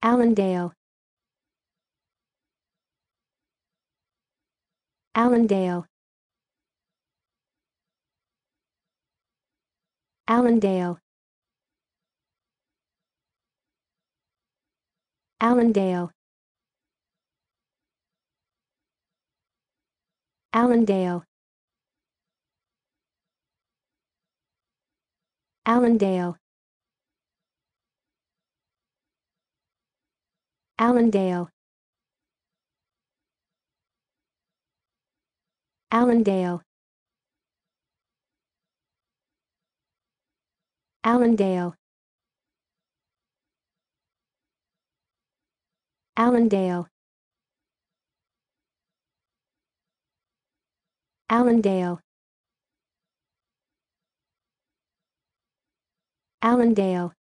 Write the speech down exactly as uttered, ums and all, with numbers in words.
Allendale. Allendale. Allendale. Allendale. Allendale. Allendale. Allendale. Allendale. Allendale. Allendale. Allendale. Allendale.